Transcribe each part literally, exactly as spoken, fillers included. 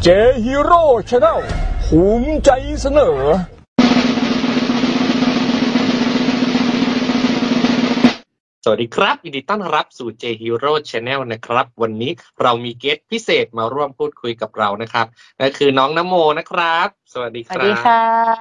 เจฮีโร่ชาแนลภูมิใจเสนอสวัสดีครับยินดีต้อนรับสู่ J Hero Channel นะครับวันนี้เรามีเกสต์พิเศษมาร่วมพูดคุยกับเรานะครับนั่นคือน้องนโมนะครับสวัสดีครับสวัสดีค่ะ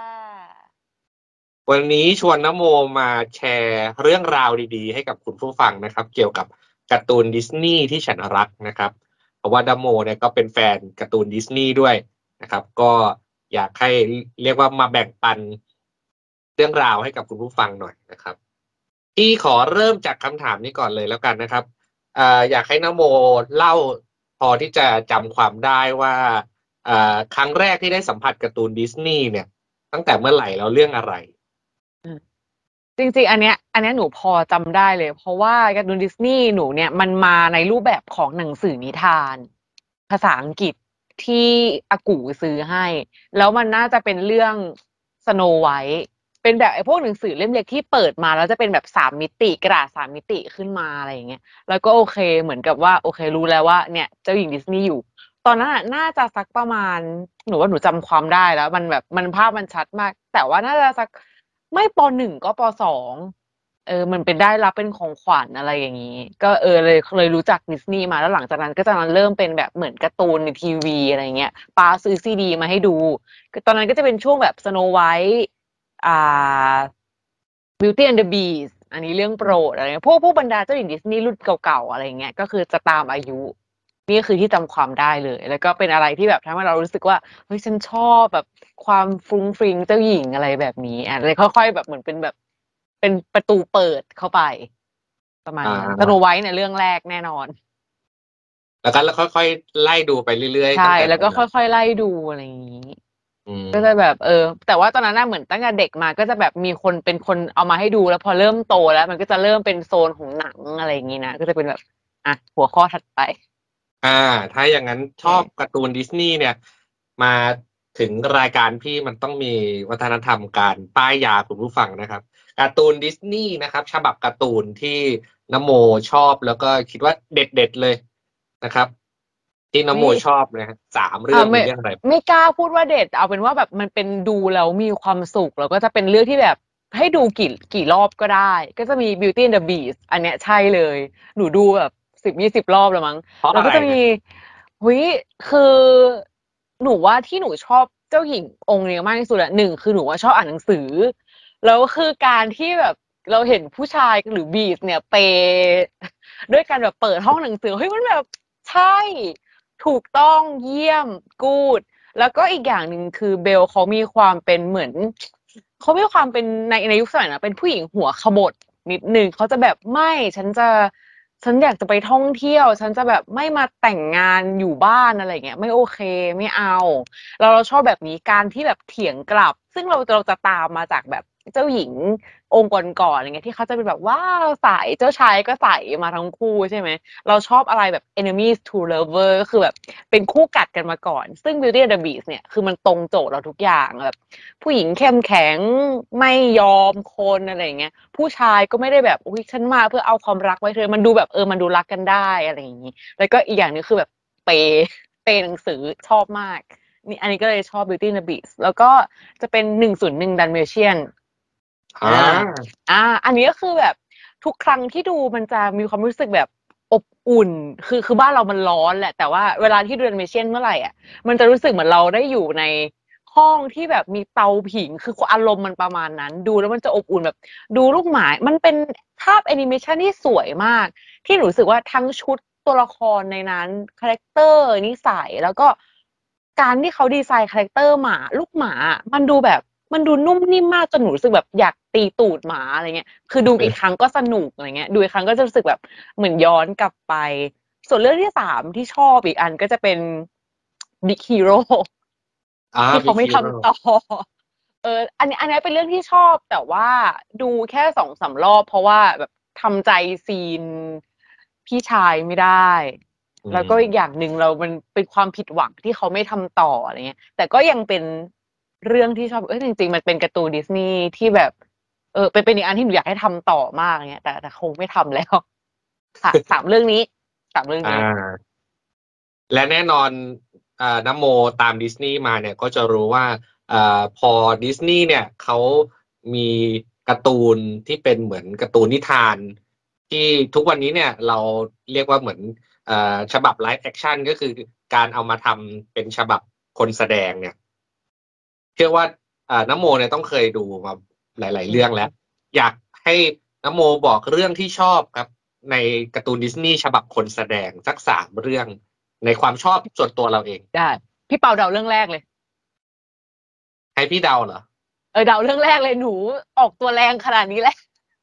วันนี้ชวนนโมมาแชร์เรื่องราวดีๆให้กับคุณผู้ฟังนะครับเกี่ยวกับการ์ตูนดิสนีย์ที่ฉันรักนะครับเพราะว่านโมเนี่ยก็เป็นแฟนการ์ตูนดิสนีย์ด้วยนะครับก็อยากให้เรียกว่ามาแบ่งปันเรื่องราวให้กับคุณผู้ฟังหน่อยนะครับที่ขอเริ่มจากคำถามนี้ก่อนเลยแล้วกันนะครับอ่าอยากให้นโมเล่าพอที่จะจำความได้ว่าอ่าครั้งแรกที่ได้สัมผัสการ์ตูนดิสนีย์เนี่ยตั้งแต่เมื่อไหร่แล้วเรื่องอะไรจริงๆอันเนี้ยอันเนี้ยหนูพอจำได้เลยเพราะว่าการ์ตูนดิสนีย์หนูเนี่ยมันมาในรูปแบบของหนังสือนิทานภาษาอังกฤษที่อากูซื้อให้แล้วมันน่าจะเป็นเรื่องสโนไวท์เป็นแบบไอ้พวกหนังสือเล่มเล็กที่เปิดมาแล้วจะเป็นแบบสามมิติกระดาษสามมิติขึ้นมาอะไรอย่างเงี้ยแล้วก็โอเคเหมือนกับว่าโอเครู้แล้วว่าเนี่ยเจ้าหญิงดิสนีย์อยู่ตอนนั้นน่ะน่าจะสักประมาณหนูว่าหนูจำความได้แล้วมันแบบมันภาพมันชัดมากแต่ว่าน่าจะสักไม่ปหนึ่งก็ปสองเออมันเป็นได้รับเป็นของขวัญอะไรอย่างนี้ก็เออเลยเลยรู้จักดิสนีย์มาแล้วหลังจากนั้นก็จะเริ่มเป็นแบบเหมือนการ์ตูนในทีวีอะไรเงี้ยป้าซื้อซีดีมาให้ดูตอนนั้นก็จะเป็นช่วงแบบสโนไวท์อ่า Beauty and the Beast อันนี้เรื่องโปรดอะไรเงี้ยพวกพวกบรรดาเจ้าหญิงดิสนีย์รุ่นเก่าๆอะไรเงี้ยก็คือจะตามอายุนี่คือที่จำความได้เลยแล้วก็เป็นอะไรที่แบบทำให้เรารู้สึกว่าเฮ้ยฉันชอบแบบความฟรุ้งฟริ้งเจ้าหญิงอะไรแบบนี้อ่ะเลยค่อยๆแบบเหมือนเป็นแบบเป็นประตูเปิดเข้าไปประมาณนั้นสโนไวท์เนี่ยเรื่องแรกแน่นอนแล้วก็แล้วค่อยๆไล่ดูไปเรื่อยๆใช่แล้วก็ค่อยๆไล่ดูอะไรอย่างนี้ก็จะแบบเออแต่ว่าตอนนั้นน่ะเหมือนตั้งแต่เด็กมาก็จะแบบมีคนเป็นคนเอามาให้ดูแล้วพอเริ่มโตแล้วมันก็จะเริ่มเป็นโซนของหนังอะไรอย่างนี้นะก็จะเป็นแบบอ่ะหัวข้อถัดไปอ่าถ้าอย่างนั้นชอบการ์ตูนดิสนีย์เนี่ยมาถึงรายการพี่มันต้องมีวัฒนธรรมการป้ายยาคุณผู้ฟังนะครับการ์ตูนดิสนีย์นะครับฉบับการ์ตูนที่นโมชอบแล้วก็คิดว่าเด็ดๆเลยนะครับที่นโมชอบนะสามเรื่องมีเรื่องอะไรไม่กล้าพูดว่าเด็ดเอาเป็นว่าแบบมันเป็นดูแล้วมีความสุขแล้วก็จะเป็นเรื่องที่แบบให้ดูกี่กี่รอบก็ได้ก็จะมี Beauty and the Beast อันเนี้ยใช่เลยหนูดูแบบสิบยี่สิบรอบแล้วมั้งแล้วก็จะมีวิคือหนูว่าที่หนูชอบเจ้าหญิงองค์นี้มากที่สุดอะหนึ่งคือหนูว่าชอบอ่านหนังสือแล้วคือการที่แบบเราเห็นผู้ชายหรือบีสเนี่ยเปด้วยการแบบเปิดห้องหนังสือเฮ้ยมันแบบใช่ถูกต้องเยี่ยมกูดแล้วก็อีกอย่างหนึ่งคือเบลเขามีความเป็นเหมือนเขามีความเป็นในในยุคสมัยนะเป็นผู้หญิงหัวขบถนิดนึงเขาจะแบบไม่ฉันจะฉันอยากจะไปท่องเที่ยวฉันจะแบบไม่มาแต่งงานอยู่บ้านอะไรเงี้ยไม่โอเคไม่เอาเราเราชอบแบบนี้การที่แบบเถียงกลับซึ่งเราเราจะตามมาจากแบบเจ้าหญิงองค์ก่อนๆอะไรเงี้ยที่เขาจะเป็นแบบว้าวใสเจ้าชายก็ใสมาทั้งคู่ใช่ไหมเราชอบอะไรแบบ enemies to lover ก็คือแบบเป็นคู่กัดกันมาก่อนซึ่ง Beauty and the Beast เนี่ยคือมันตรงโจทย์เราทุกอย่างแบบผู้หญิงเข้มแข็งไม่ยอมคนอะไรเงี้ยผู้ชายก็ไม่ได้แบบอุ้ยฉันมาเพื่อเอาความรักไว้เธอมันดูแบบเออมันดูรักกันได้อะไรอย่างนี้แล้วก็อีกอย่างนึงคือแบบเปเปหนังสือชอบมากนี่อันนี้ก็เลยชอบ Beauty and the Beast แล้วก็จะเป็นหนึ่งศูนย์หนึ่ง Dalmatianอ่าอ่าอันนี้ก็คือแบบทุกครั้งที่ดูมันจะมีความรู้สึกแบบอบอุ่นคือคือบ้านเรามันร้อนแหละแต่ว่าเวลาที่ดูแอนิเมชันเมื่อไหร่อ่ะมันจะรู้สึกเหมือนเราได้อยู่ในห้องที่แบบมีเตาผิงคืออารมณ์มันประมาณนั้นดูแล้วมันจะอบอุ่นแบบดูลูกหมามันเป็นภาพแอนิเมชันที่สวยมากที่หนูรู้สึกว่าทั้งชุดตัวละครในนั้นคาแรคเตอร์นิสัยแล้วก็การที่เขาดีไซน์คาแรคเตอร์หมาลูกหมามันดูแบบมันดูนุ่มนิ่มมากจนหนูรู้สึกแบบอยากตีตูดหมาอะไรเงี้ยคือดูอีกครั้งก็สนุกอะไรเงี้ยดูอีกครั้งก็จะรู้สึกแบบเหมือนย้อนกลับไปส่วนเรื่องที่สามที่ชอบอีกอันก็จะเป็น Big Hero ที่เขาไม่ทำต่อเอออันนี้อันนี้เป็นเรื่องที่ชอบแต่ว่าดูแค่สองสามรอบเพราะว่าแบบทำใจซีนพี่ชายไม่ได้แล้วก็อีกอย่างหนึ่งเรามันเป็นความผิดหวังที่เขาไม่ทำต่ออะไรเงี้ยแต่ก็ยังเป็นเรื่องที่ชอบเออจริงๆมันเป็นการ์ตูนดิสนีย์ที่แบบเออเป็นเป็นอีกอันที่หนูอยากให้ทำต่อมากเงี้ยแต่แต่คงไม่ทำแล้วค่ะสามเรื่องนี้สามเรื่องนี้และแน่นอนอ่าน้ำโมตามดิสนีย์มาเนี่ยก็จะรู้ว่าอ่าพอดิสนีย์เนี่ยเขามีการ์ตูนที่เป็นเหมือนการ์ตูนนิทานที่ทุกวันนี้เนี่ยเราเรียกว่าเหมือนอ่าฉบับไลฟ์แอคชั่นก็คือการเอามาทำเป็นฉบับคนแสดงเนี่ยเชื่อว่าอ่าน้ำโมเนี่ยต้องเคยดูมาหลายๆเรื่องแล้วอยากให้น้ำโมบอกเรื่องที่ชอบครับในการ์ตูนดิสนีย์ฉบับคนแสดงสักสามเรื่องในความชอบส่วนตัวเราเองได้พี่เปาเดาเรื่องแรกเลยให้พี่เดาเหรอเออเดาเรื่องแรกเลยหนูออกตัวแรงขนาดนี้แหละ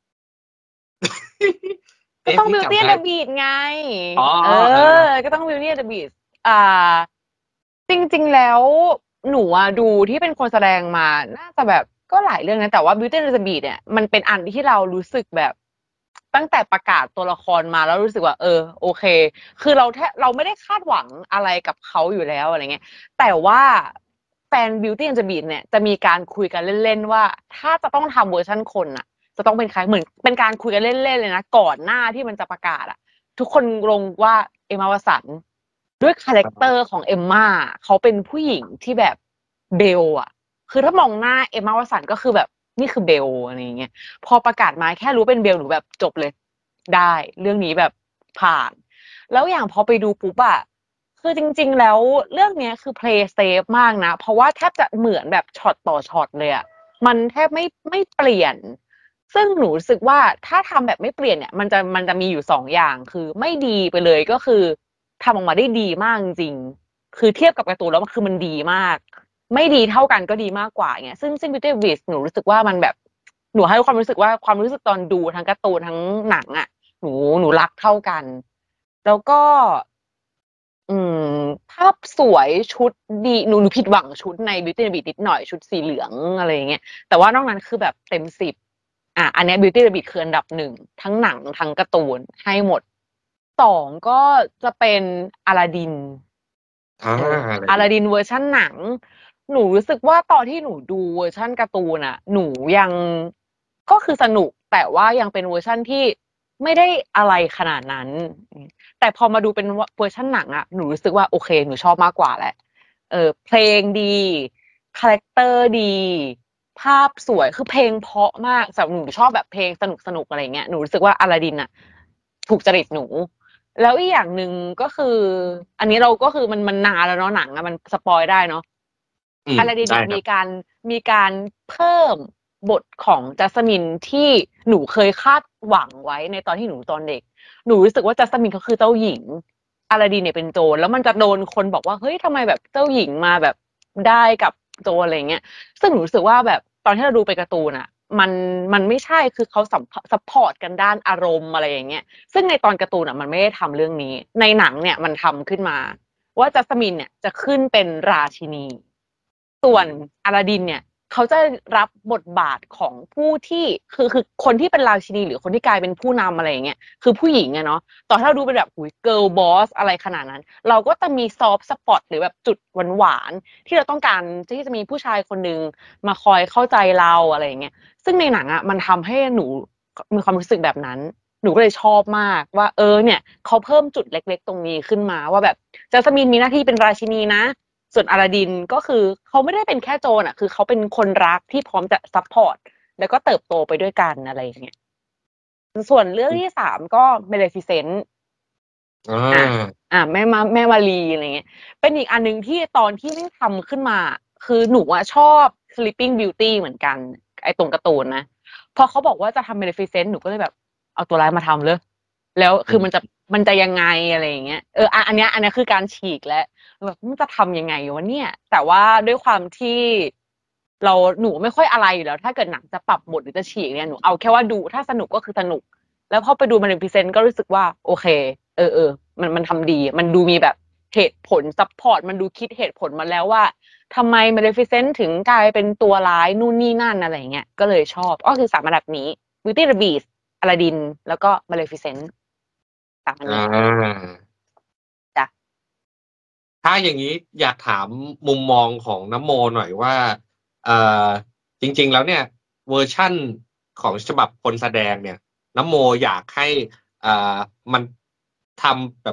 ก็ต้อง Beauty and the Beast ไงเออก็ต้อง Beauty and the Beast อ่าจริงๆแล้วหนูอ่ะดูที่เป็นคนแสดงมาน่าจะแบบก็หลายเรื่องนะแต่ว่า Beauty and the Beast เนี่ยมันเป็นอันที่เรารู้สึกแบบตั้งแต่ประกาศตัวละครมาแล้วรู้สึกว่าเออโอเคคือเราแทบเราไม่ได้คาดหวังอะไรกับเขาอยู่แล้วอะไรเงี้ยแต่ว่าแฟน Beauty and the Beast เนี่ยจะมีการคุยกันเล่นๆว่าถ้าจะต้องทำเวอร์ชั่นคนอ่ะจะต้องเป็นใครเหมือนเป็นการคุยกันเล่นๆเลยนะก่อนหน้าที่มันจะประกาศอ่ะทุกคนลงว่าเอมม่าวัตสันด้วยคาแรคเตอร์ของเอมม่าเขาเป็นผู้หญิงที่แบบเบลอ่ะคือถ้ามองหน้าเอมม่าวัตสันก็คือแบบนี่คือเบลอะไรอย่างเงี้ยพอประกาศมาแค่รู้เป็นเบลหนูแบบจบเลยได้เรื่องนี้แบบผ่านแล้วอย่างพอไปดูปุ๊บอะคือจริงๆแล้วเรื่องนี้คือ play safe มากนะเพราะว่าแทบจะเหมือนแบบช็อตต่อช็อตเลยอะมันแทบไม่ไม่เปลี่ยนซึ่งหนูรู้สึกว่าถ้าทำแบบไม่เปลี่ยนเนี่ยมันจะมันจะมีอยู่สองอย่างคือไม่ดีไปเลยก็คือทำออกมาได้ดีมากจริงคือเทียบกับการ์ตูนแล้วมันคือมันดีมากไม่ดีเท่ากันก็ดีมากกว่าเงี้ยซึ่งซึ่ง Beauty and the Beast หนูรู้สึกว่ามันแบบหนูให้ความรู้สึกว่าความรู้สึกตอนดูทั้งการ์ตูนทั้งหนังอ่ะหนูหนูรักเท่ากันแล้วก็อืมภาพสวยชุดดีหนูหนูผิดหวังชุดใน Beauty and the Beast นิดหน่อยชุดสีเหลืองอะไรอย่างเงี้ยแต่ว่านอกนั้นคือแบบเต็มสิบอ่ะอันนี้ Beauty and the Beast คืออันดับหนึ่งทั้งหนังทั้งการ์ตูนให้หมดสองก็จะเป็นอลาดินอ่าอลาดินเวอร์ชันหนังหนูรู้สึกว่าตอนที่หนูดูเวอร์ชันการ์ตูนอ่ะหนูยังก็คือสนุกแต่ว่ายังเป็นเวอร์ชันที่ไม่ได้อะไรขนาดนั้นแต่พอมาดูเป็นเวอร์ชันหนังอ่ะหนูรู้สึกว่าโอเคหนูชอบมากกว่าแหละเออเพลงดีคาแรคเตอร์ดีภาพสวยคือเพลงเพราะมากสำหรับหนูชอบแบบเพลงสนุกสนุกอะไรเงี้ยหนูรู้สึกว่าอลาดินอ่ะถูกจริตหนูแล้วอีกอย่างหนึ่งก็คืออันนี้เราก็คือมันมันนานแล้วเนาะหนังอะมันสปอยได้เนาะอลาดินมีการมีการเพิ่มบทของจัสมินที่หนูเคยคาดหวังไว้ในตอนที่หนูตอนเด็กหนูรู้สึกว่าจัสมินเขาคือเจ้าหญิงอลาดินเนี่ยเป็นโจรแล้วมันจะโดนคนบอกว่าเฮ้ยทำไมแบบเจ้าหญิงมาแบบได้กับโจรอะไรเงี้ยซึ่งหนูรู้สึกว่าแบบตอนที่เราดูไปการ์ตูนอะมันมันไม่ใช่คือเขาซัพพอร์ตกันด้านอารมณ์อะไรอย่างเงี้ยซึ่งในตอนการ์ตูนอ่ะมันไม่ได้ทำเรื่องนี้ในหนังเนี่ยมันทำขึ้นมาว่าจัสมินเนี่ยจะขึ้นเป็นราชินีส่วนอลาดินเนี่ยเขาจะรับบทบาทของผู้ที่คือคือคนที่เป็นราชินีหรือคนที่กลายเป็นผู้นำอะไรอย่างเงี้ยคือผู้หญิงอะเนาะตอนที่เราดูเป็นแบบหุยเกิร์ลบอสอะไรขนาดนั้นเราก็จะมีซอฟต์สปอตหรือแบบจุดหวานๆที่เราต้องการที่จะมีผู้ชายคนนึงมาคอยเข้าใจเราอะไรอย่างเงี้ยซึ่งในหนังอะมันทำให้หนูมีความรู้สึกแบบนั้นหนูก็เลยชอบมากว่าเออเนี่ยเขาเพิ่มจุดเล็กๆตรงนี้ขึ้นมาว่าแบบจัสมินมีหน้าที่เป็นราชินีนะส่วนอลาดินก็คือเขาไม่ได้เป็นแค่โจรอ่ะคือเขาเป็นคนรักที่พร้อมจะซัพพอร์ตแล้วก็เติบโตไปด้วยกันอะไรอย่างเงี้ยส่วนเรื่องที่สามก็เมเลฟิเซนต์อ่าอ่าแม่มาแม่มารีอะไรเงี้ยเป็นอีกอันนึงที่ตอนที่ได้ทำขึ้นมาคือหนูอะชอบ Sleeping Beauty เหมือนกันไอ้ตรงการ์ตูนนะพอเขาบอกว่าจะทำเมเลฟิเซนต์หนูก็เลยแบบเอาตัวร้ายมาทำเลยแล้วคือมันจะมันจะยังไงอะไรอย่างเงี้ยเอออันเนี้ยอันนี้คือการฉีกแล้วแบบมันจะทำยังไงวะเนี่ยแต่ว่าด้วยความที่เราหนูไม่ค่อยอะไรอยู่แล้วถ้าเกิดหนังจะปรับบทหรือจะฉีกเนี่ยหนูเอาแค่ว่าดูถ้าสนุกก็คือสนุกแล้วพอไปดูมันเป็นพรีเซนต์ก็รู้สึกว่าโอเคเออเออมันมันทำดีมันดูมีแบบเหตุผลซัพพอร์ตมันดูคิดเหตุผลมาแล้วว่าทำไม Maleficent ถึงกลายเป็นตัวร้ายนู่นนี่นั่นอะไรเงี้ยก็เลยชอบก็คือสามอันดับนี้ Beauty and the Beast อลาดินแล้วก็ Maleficent สามอันนี้จ้ะถ้าอย่างนี้อยากถามมุมมองของน้ำโมหน่อยว่าเอ่อจริงๆแล้วเนี่ยเวอร์ชั่นของฉบับคนแสดงเนี่ยน้ำโมอยากให้อ่ามันทำแบบ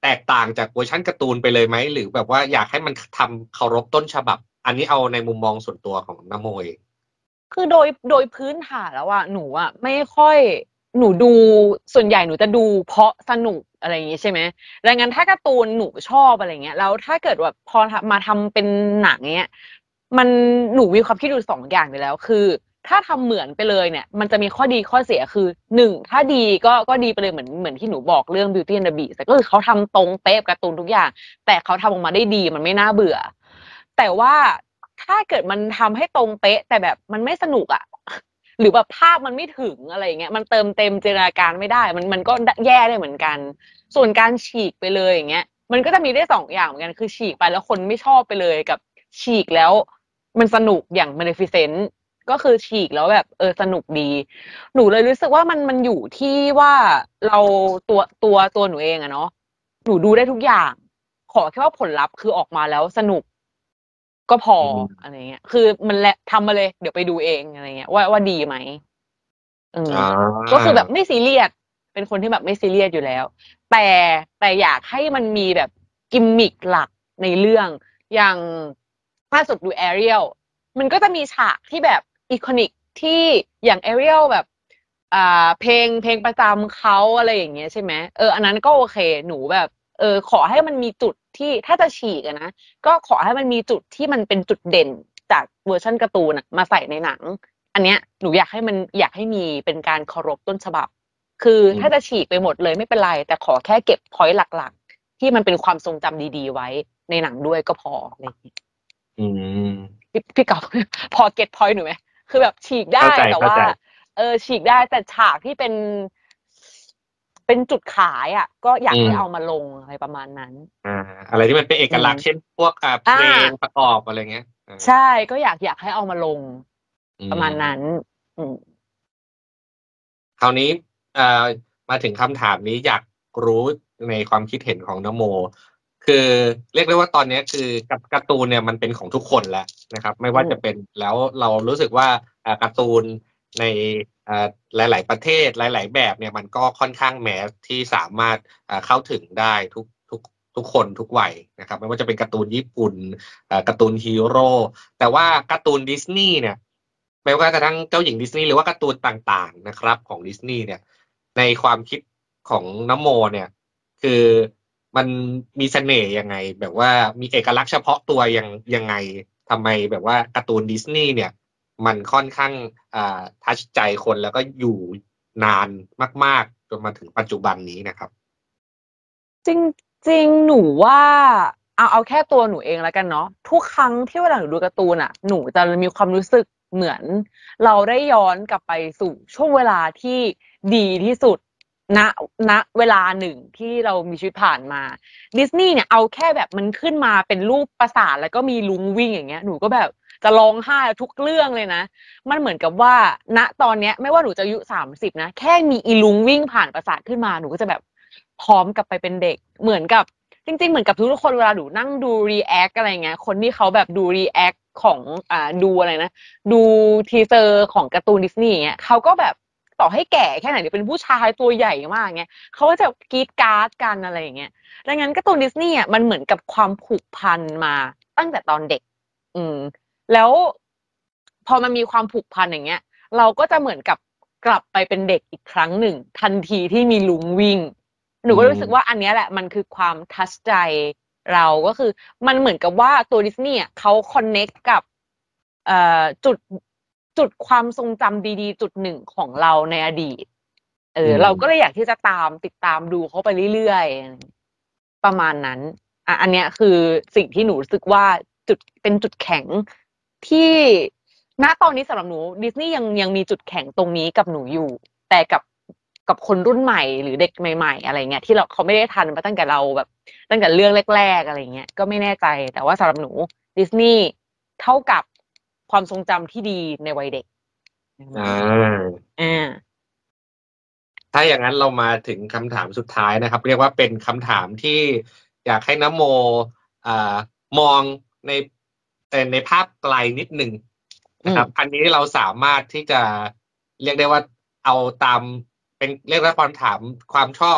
แตกต่างจากเวอร์ชันการ์ตูนไปเลยไหมหรือแบบว่าอยากให้มันทำเคารพต้นฉบับอันนี้เอาในมุมมองส่วนตัวของนโมเองคือโดยโดยพื้นฐานแล้วอะหนูอะไม่ค่อยหนูดูส่วนใหญ่หนูจะดูเพราะสนุกอะไรอย่างงี้ใช่ไหมดังนั้นถ้าการ์ตูนหนูชอบอะไรเงี้ยแล้วถ้าเกิดว่าพอมาทำเป็นหนังเงี้ยมันหนูมีความคิดดูสองอย่างไปแล้วคือถ้าทำเหมือนไปเลยเนี่ยมันจะมีข้อดีข้อเสียคือหนึ่งถ้าดีก็ก็ดีไปเลยเหมือนเหมือนที่หนูบอกเรื่อง Beauty and the Beast แต่ก็คือเขาทำตรงเป๊ะการ์ตูนทุกอย่างแต่เขาทำออกมาได้ดีมันไม่น่าเบื่อแต่ว่าถ้าเกิดมันทำให้ตรงเป๊ะแต่แบบมันไม่สนุกอ่ะ หรือแบบภาพมันไม่ถึงอะไรอย่างเงี้ยมันเติมเต็มจินตนาการไม่ได้มันมันก็แย่ได้เหมือนกันส่วนการฉีกไปเลยอย่างเงี้ยมันก็จะมีได้สองอย่างเหมือนกันคือฉีกไปแล้วคนไม่ชอบไปเลยกับฉีกแล้วมันสนุกอย่าง Maleficent ก็คือฉีกแล้วแบบเออสนุกดีหนูเลยรู้สึกว่ามันมันอยู่ที่ว่าเราตัวตัวตัวหนูเองอะเนาะหนูดูได้ทุกอย่างขอแค่ว่าผลลัพธ์คือออกมาแล้วสนุกก็พออะไรเงี้ยคือมันแหละทำมาเลยเดี๋ยวไปดูเองอะไรเงี้ยว่าว่าดีไหมเออก็คือแบบไม่ซีเรียสเป็นคนที่แบบไม่ซีเรียสอยู่แล้วแต่แต่อยากให้มันมีแบบกิมมิคหลักในเรื่องอย่างล่าสุดดูแอเรียลมันก็จะมีฉากที่แบบอีคอนิกที่อย่างแอเรียลแบบอ่าเพลงเพลงประจำเขาอะไรอย่างเงี้ยใช่ไหมเอออันนั้นก็โอเคหนูแบบเออขอให้มันมีจุดที่ถ้าจะฉีกอะนะก็ขอให้มันมีจุดที่มันเป็นจุดเด่นจากเวอร์ชันการ์ตูนมาใส่ในหนังอันเนี้ยหนูอยากให้มันอยากให้มีเป็นการเคารพต้นฉบับคือถ้าจะฉีกไปหมดเลยไม่เป็นไรแต่ขอแค่เก็บพอยต์หลักๆที่มันเป็นความทรงจำดีๆไว้ในหนังด้วยก็พออะไรอย่างเงี้ยอืมพี่พี่กอล์ฟ พอเก็ตพอยต์หนูไหมคือแบบฉีกได้แต่ว่าเออฉีกได้แต่ฉากที่เป็นเป็นจุดขายอ่ะก็อยากให้เอามาลงอะไรประมาณนั้นอ่าอะไรที่มันเป็นเอกลักษณ์เช่นพวกอ่าเพลงประกอบอะไรเงี้ยใช่ก็อยากอยากให้เอามาลงประมาณนั้นอืมคราวนี้เอ่อมาถึงคำถามนี้อยากรู้ในความคิดเห็นของนโมคือเรียกได้ว่าตอนนี้คือการ์ตูนเนี่ยมันเป็นของทุกคนแล้วนะครับไม่ว่าจะเป็นแล้วเรารู้สึกว่าการ์ตูนในหลายๆประเทศหลายๆแบบเนี่ยมันก็ค่อนข้างแมสที่สามารถเข้าถึงได้ทุกทุกทุกคนทุกวัยนะครับไม่ว่าจะเป็นการ์ตูนญี่ปุ่นการ์ตูนฮีโร่แต่ว่าการ์ตูนดิสนีย์เนี่ยไม่ว่ากระทั่งเจ้าหญิงดิสนีย์หรือว่าการ์ตูนต่างๆนะครับของดิสนีย์เนี่ยในความคิดของนโมเนี่ยคือมันมีเสน่ห์ยังไงแบบว่ามีเอกลักษณ์เฉพาะตัวยังยังไงทำไมแบบว่าการ์ตูนดิสนีย์เนี่ยมันค่อนข้างอ่าทัชใจคนแล้วก็อยู่นานมากๆจนมาถึงปัจจุบันนี้นะครับจริงๆหนูว่าเอาเอาแค่ตัวหนูเองแล้วกันเนาะทุกครั้งที่เวลาหนูดูการ์ตูนอ่ะหนูจะมีความรู้สึกเหมือนเราได้ย้อนกลับไปสู่ช่วงเวลาที่ดีที่สุดณณเวลาหนึ่งที่เรามีชีวิตผ่านมาดิสนีย์เนี่ยเอาแค่แบบมันขึ้นมาเป็นรูปปราสาทแล้วก็มีลุงวิ่งอย่างเงี้ยหนูก็แบบจะร้องไห้ทุกเรื่องเลยนะมันเหมือนกับว่าณตอนเนี้ยไม่ว่าหนูจะอายุสามสิบนะแค่มีอีลุงวิ่งผ่านปราสาทขึ้นมาหนูก็จะแบบพร้อมกลับไปเป็นเด็กเหมือนกับจริงๆเหมือนกับทุกๆคนเวลาหนูนั่งดูรีแอคอะไรเงี้ยคนที่เขาแบบดูรีแอคของอ่าดูอะไรนะดูทีเซอร์ของการ์ตูนดิสนีย์อย่างเงี้ยเขาก็แบบต่อให้แก่แค่ไหนหรือเป็นผู้ชายตัวใหญ่มากเงี้ยเขาก็จะกรี๊ดกราร์ดกันอะไรอย่างเงี้ยดังนั้นการ์ตูนดิสนีย์อ่ะมันเหมือนกับความผูกพันมาตั้งแต่ตอนเด็กอืมแล้วพอมันมีความผูกพันอย่างเงี้ยเราก็จะเหมือนกับกลับไปเป็นเด็กอีกครั้งหนึ่งทันทีที่มีลุงวิ่งหนูก็รู้สึกว่าอันนี้แหละมันคือความทัชใจเราก็คือมันเหมือนกับว่าตัวดิสนีย์อ่ะเขาคอนเนคกับเอ่อจุดจุดความทรงจำดีๆจุดหนึ่งของเราในอดีตเออเราก็เลยอยากที่จะตามติดตามดูเขาไปเรื่อยๆประมาณนั้นอ่ะอันเนี้ยคือสิ่งที่หนูรู้สึกว่าจุดเป็นจุดแข็งที่ณตอนนี้สำหรับหนูดิสนีย์ยังยังมีจุดแข็งตรงนี้กับหนูอยู่แต่กับกับคนรุ่นใหม่หรือเด็กใหม่ๆอะไรเงี้ยที่เราเขาไม่ได้ทันมาตั้งแต่เราแบบตั้งแต่เรื่องแรกๆอะไรเงี้ยก็ไม่แน่ใจแต่ว่าสำหรับหนูดิสนีย์เท่ากับความทรงจำที่ดีในวัยเด็กอ่าอ่าถ้าอย่างนั้นเรามาถึงคำถามสุดท้ายนะครับเรียกว่าเป็นคำถามที่อยากให้นโมอ่ามองในในภาพไกลนิดนึงนะครับอันนี้เราสามารถที่จะเรียกได้ว่าเอาตามเป็นเรียกว่าความถามความชอบ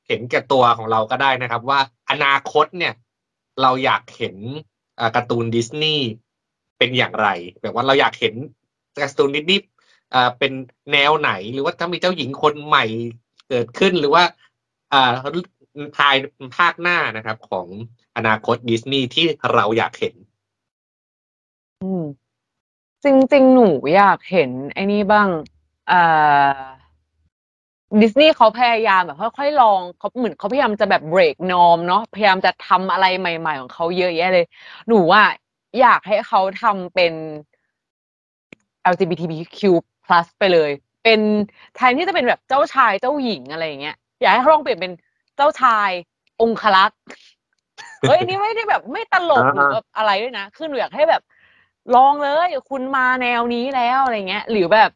เห็นแก่ตัวของเราก็ได้นะครับว่าอนาคตเนี่ยเราอยากเห็นการ์ตูนดิสนีย์เป็นอย่างไรแบบว่าเราอยากเห็นการ์ตูนดิสนีย์เป็นแนวไหนหรือว่าถ้ามีเจ้าหญิงคนใหม่เกิดขึ้นหรือว่าภายภาคหน้านะครับของอนาคตดิสนีย์ที่เราอยากเห็นอืมจริงๆหนูอยากเห็นไอ้นี่บ้างอ่าดิสนีย์เขาพยายามแบบค่อยๆลองเขาเหมือนเขาพยายามจะแบบเบรกนอร์มเนาะพยายามจะทำอะไรใหม่ๆของเขาเยอะแยะเลยหนูว่าอยากให้เขาทำเป็น แอล จี บี ที คิว พลัส ไปเลยเป็นแทนที่จะเป็นแบบเจ้าชายเจ้าหญิงอะไรอย่างเงี้ยอยากให้เขาลองเปลี่ยนเป็นเจ้าชายองครักษ์เฮ้ยนี่ไม่ได้แบบไม่ตลกหรือแบบอะไรด้วยนะคือหนูอยากให้แบบลองเลยคุณมาแนวนี้แล้วอะไรเงี้ยหรือแบบ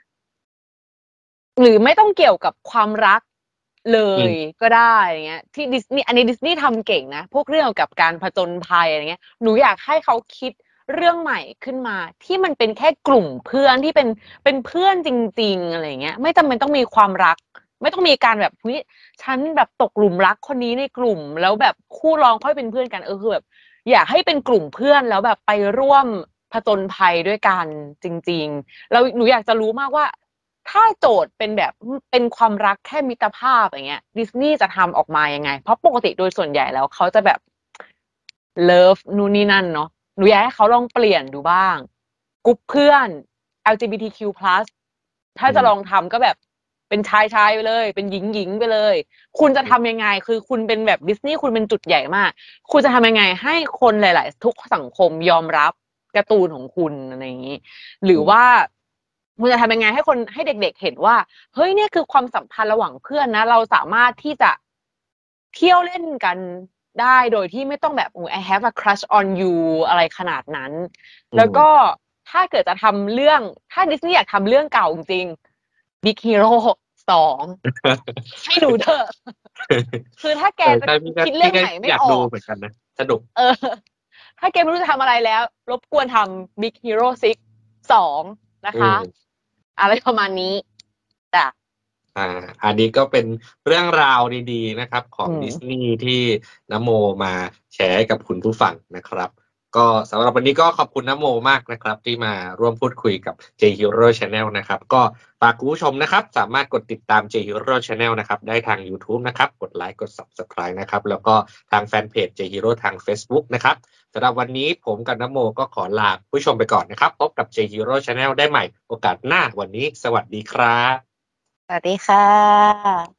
หรือไม่ต้องเกี่ยวกับความรักเลยก็ได้อย่างเงี้ยที่ดิสนีย์อันนี้ดิสนีย์ทำเก่งนะพวกเรื่องเกี่ยวกับการผจญภัยอะไรเงี้ยหนูอยากให้เขาคิดเรื่องใหม่ขึ้นมาที่มันเป็นแค่กลุ่มเพื่อนที่เป็นเป็นเพื่อนจริงๆอะไรเงี้ยไม่จำเป็นต้องมีความรักไม่ต้องมีการแบบเฮ้ยฉันแบบตกหลุมรักคนนี้ในกลุ่มแล้วแบบคู่รองค่อยเป็นเพื่อนกันเออคือแบบอยากให้เป็นกลุ่มเพื่อนแล้วแบบไปร่วมผจญภัยด้วยกันจริงๆแล้วหนูอยากจะรู้มากว่าถ้าโจทย์เป็นแบบเป็นความรักแค่มิตรภาพอย่างเงี้ยดิสนีย์จะทำออกมายังไงเพราะปกติโดยส่วนใหญ่แล้วเขาจะแบบเลิฟนู่นนี่นั่นเนาะหนูอยากให้เขาลองเปลี่ยนดูบ้างกลุ่มเพื่อน แอล จี บี ที คิว พลัส ถ้าจะลองทำก็แบบเป็นชายชายไปเลยเป็นหญิงหญิงไปเลยคุณจะทำยังไงคือคุณเป็นแบบดิสนีย์คุณเป็นจุดใหญ่มากคุณจะทำยังไงให้คนหลายๆทุกสังคมยอมรับการ์ตูนของคุณอะไรอย่างนี้หรือว่าคุณจะทำยังไงให้คนให้เด็กๆเห็นว่าเฮ้ยเนี่ยคือความสัมพันธ์ระหว่างเพื่อนนะเราสามารถที่จะเที่ยวเล่นกันได้โดยที่ไม่ต้องแบบ I have a crush on you อะไรขนาดนั้นแล้วก็ถ้าเกิดจะทำเรื่องถ้าดิสนีย์อยากทำเรื่องเก่าจริงๆ Big Hero สองให้หนูเถอะคือถ้าแกจะคิดเรื่องไหนไม่ออกเหมือนกันนะสนุกเออถ้าแกไม่รู้จะทำอะไรแล้วรบกวนทำ Big Hero ซิกซ์ สองนะคะอะไรประมาณนี้จ้ะอ่าอันนี้ก็เป็นเรื่องราวดีๆนะครับของดิสนีย์ที่นโมมาแชร์กับคุณผู้ฟังนะครับก็สำหรับวันนี้ก็ขอบคุณนโมมากนะครับที่มาร่วมพูดคุยกับ J Hero Channel นะครับก็ฝากคุณผู้ชมนะครับสามารถกดติดตาม J Hero Channel นะครับได้ทาง YouTube นะครับกดไลค์กด Subscribe นะครับแล้วก็ทางแฟนเพจ J Hero ทาง Facebook นะครับสำหรับวันนี้ผมกับนโมก็ขอลาผู้ชมไปก่อนนะครับพบกับ J Hero Channel ได้ใหม่โอกาสหน้าวันนี้สวัสดีครับสวัสดีค่ะ